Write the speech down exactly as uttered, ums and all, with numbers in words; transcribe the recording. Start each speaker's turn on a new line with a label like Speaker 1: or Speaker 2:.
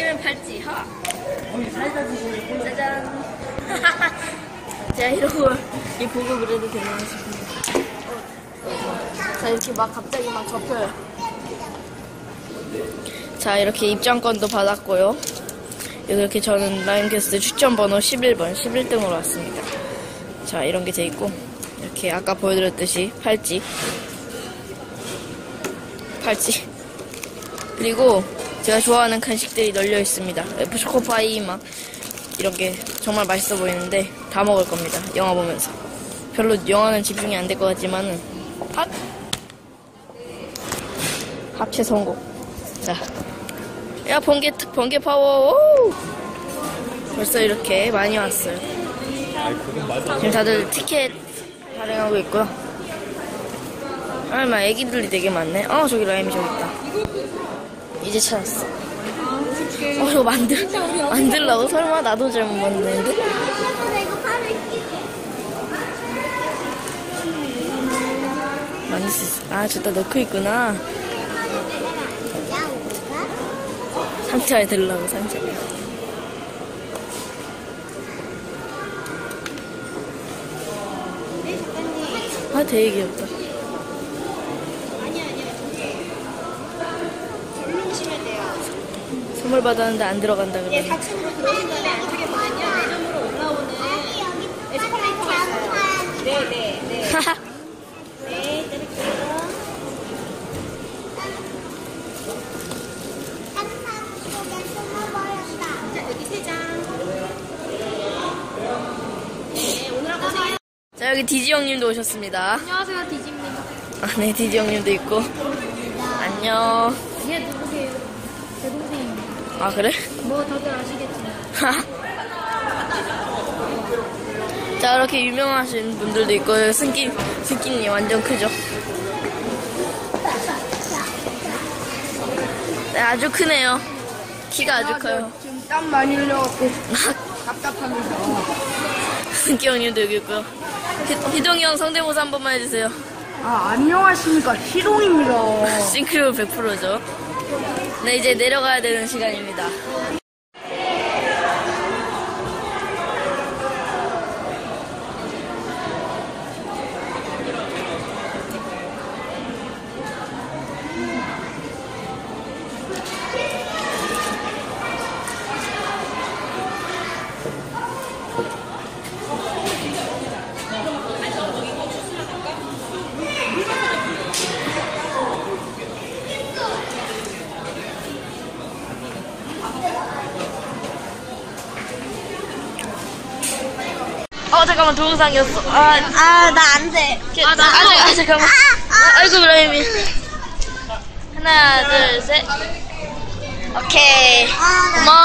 Speaker 1: 팔찌는 팔찌. 하. 짜잔. 자, 이러고 이 보급을 해도 되나 싶습니다. 자, 이렇게 막 갑자기 막 접혀요. 자, 이렇게 입장권도 받았고요. 이렇게 저는 라임캐스트 추천번호 십일 번, 십일 등으로 왔습니다. 자, 이런 게 돼 있고, 이렇게 아까 보여드렸듯이 팔찌. 팔찌. 그리고 제가 좋아하는 간식들이 널려 있습니다. 초코파이 막 이런 게 정말 맛있어 보이는데 다 먹을 겁니다. 영화 보면서. 별로 영화는 집중이 안 될 것 같지만은 핫! 합체 성공. 자, 야 번개 번개 파워. 오! 벌써 이렇게 많이 왔어요. 지금 다들 티켓 발행하고 있고요. 얼마 애기들이 되게 많네. 어, 저기 라임이 저기 있다. 이제 찾았어. 어, 이거 만들 만들라고? 설마 나도 잘못 만드는데? 만들 수 있어. 아, 저기다 넣고 있구나. 상자에 들으려고, 상자에. 아, 되게 귀엽다. 선물 받았는데 안 들어간다 그러네.
Speaker 2: 예, 사 층으로 들어오신 다음에 안쪽에 보면요. 매점으로 올라오는 에스컬레이터가 있어요. 네, 네, 네. 네, 내릴게요. 자, 여기 세 장. 네, 오늘 하고 세요.
Speaker 1: 자, 여기 디지 형님도 오셨습니다.
Speaker 2: 안녕하세요, 디지입니다.
Speaker 1: 아, 네, 디지 형님도 있고. 안녕.
Speaker 2: 얘 누구세요? 제 동생입니다.
Speaker 1: 아, 그래?
Speaker 2: 뭐 다들 아시겠지만.
Speaker 1: 자, 이렇게 유명하신 분들도 있고, 승기, 승기님 완전 크죠? 네, 아주 크네요. 키가 아주 커요.
Speaker 2: 지금 땀 많이 흘려갖고 답답합니다.
Speaker 1: 승기 형님도 여기 있고요. 희, 희동이 형 성대모사 한 번만 해주세요.
Speaker 2: 아, 안녕하십니까. 희동입니다.
Speaker 1: 싱크로 백 퍼센트죠. 네, 이제 내려가야 되는 시간입니다. 어, 잠깐만, 동영상이었어. 아,
Speaker 3: 아, 나 안 돼.
Speaker 1: 아, 나, 아, 아, 잠깐만. 아, 아이고, 라임이. 하나, 둘, 셋. 오케이.
Speaker 3: 아, 나
Speaker 1: 고마워.